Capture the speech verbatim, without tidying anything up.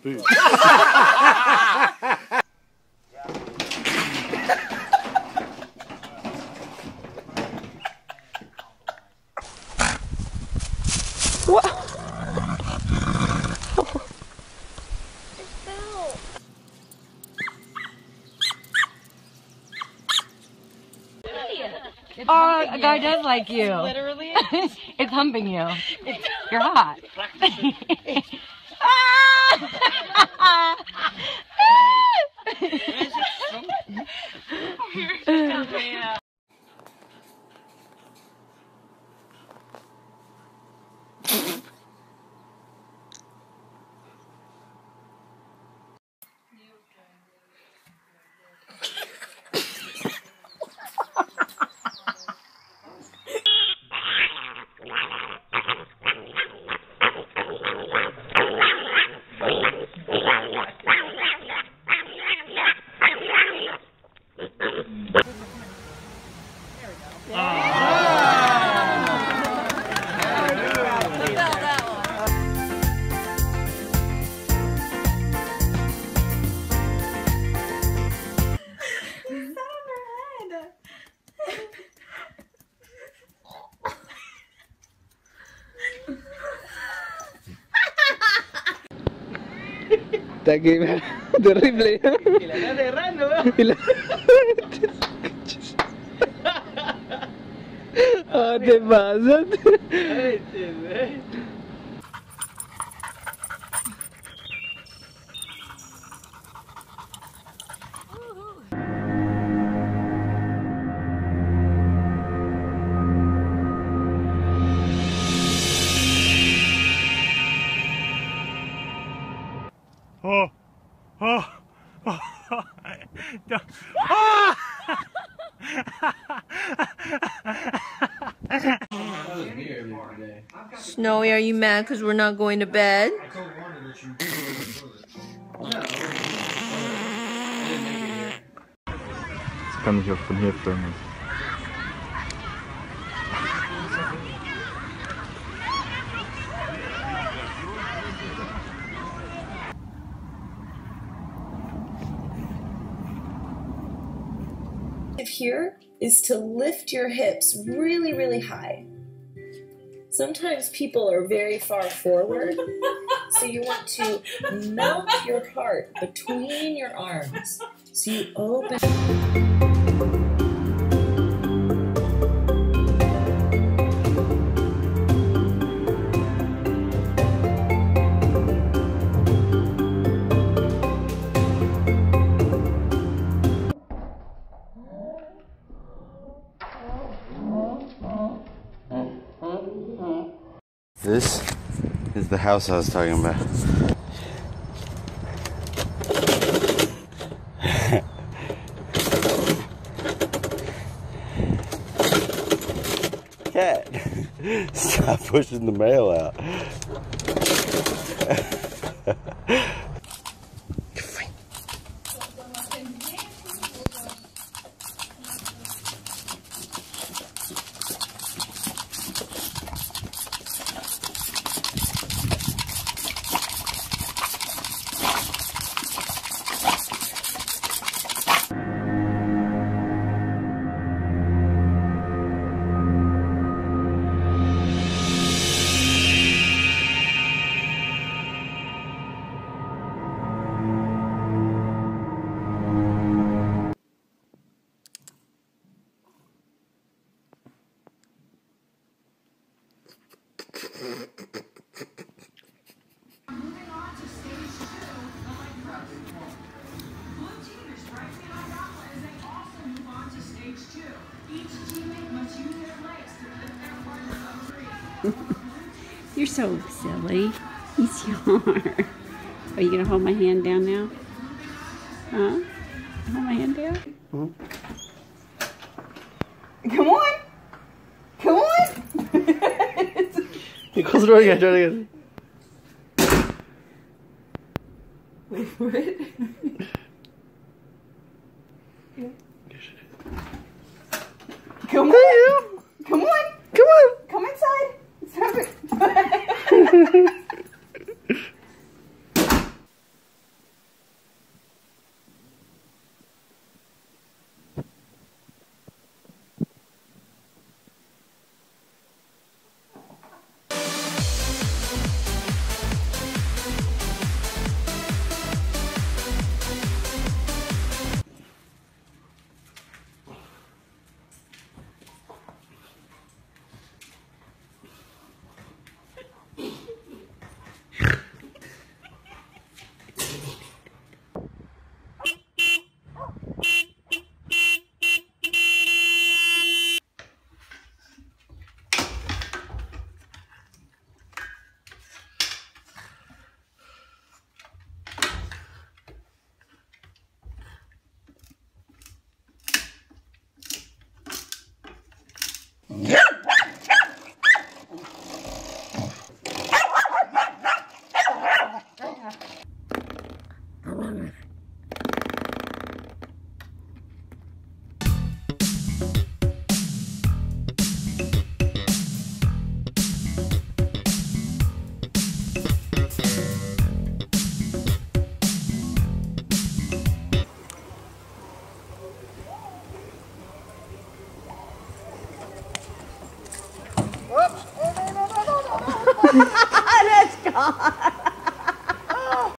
food. What? Oh, a guy does like you. Literally? It's humping you. You're hot. Terrible. Y la estás cerrando, ¿no? Oh, te pasas. Oh, oh, oh, oh. Snowy, are you mad because we're not going to bed? Das kann ich auch von hier filmen. Here is to lift your hips really, really high. Sometimes people are very far forward, so you want to melt your heart between your arms. So you open. This is the house I was talking about. Cat, stop pushing the mail out. You're so silly. Yes, you are. Are you gonna hold my hand down now? Huh? Hold my hand down? Mm-hmm. Come on! Come on! You close the door again, try it again. Wait for it. Come on! Come on! Come on! Come inside! Stop it! That's gone.